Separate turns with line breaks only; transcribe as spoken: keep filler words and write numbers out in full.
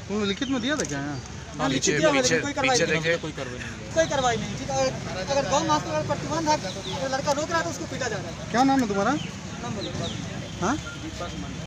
तुमने लिखित में दिया था क्या यहाँ?
हाँ, लिखित दिया है, लेकिन कोई कार्रवाई नहीं, कोई कार्रवाई नहीं, कोई कार्रवाई नहीं। ठीक है, अगर गौ मास्टर का प्रतिबंध है तो लड़का रोक रहा है तो उसको पीटा जा रहा है।
क्या नाम है तुम्हारा?
नाम बोलो।
हाँ?